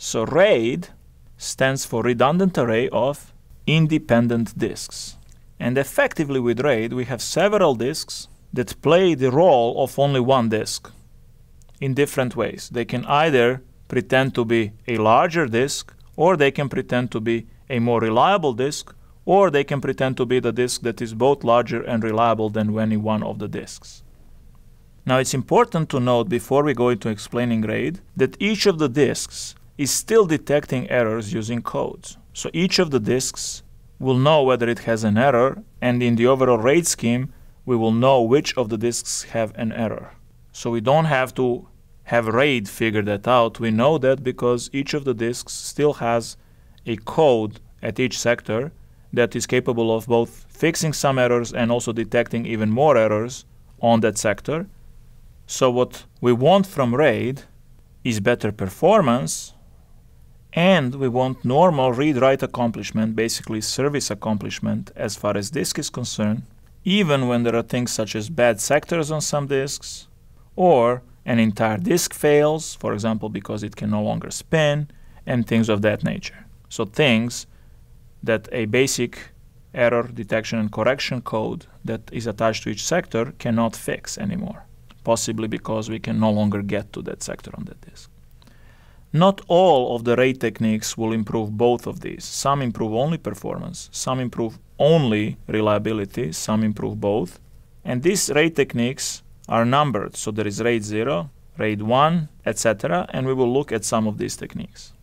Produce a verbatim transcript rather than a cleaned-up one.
So RAID stands for redundant array of independent disks. And effectively with RAID, we have several disks that play the role of only one disk in different ways. They can either pretend to be a larger disk, or they can pretend to be a more reliable disk, or they can pretend to be the disk that is both larger and reliable than any one of the disks. Now it's important to note before we go into explaining RAID that each of the disks is still detecting errors using codes. So each of the disks will know whether it has an error, and in the overall RAID scheme we will know which of the disks have an error. So we don't have to have RAID figure that out. We know that because each of the disks still has a code at each sector that is capable of both fixing some errors and also detecting even more errors on that sector. So what we want from RAID is better performance, and we want normal read-write accomplishment, basically service accomplishment as far as disk is concerned, even when there are things such as bad sectors on some disks, or an entire disk fails, for example, because it can no longer spin, and things of that nature. So things that a basic error detection and correction code that is attached to each sector cannot fix anymore, possibly because we can no longer get to that sector on that disk. Not all of the RAID techniques will improve both of these. Some improve only performance, some improve only reliability, some improve both. And these RAID techniques are numbered. So there is RAID zero, RAID one, et cetera. And we will look at some of these techniques.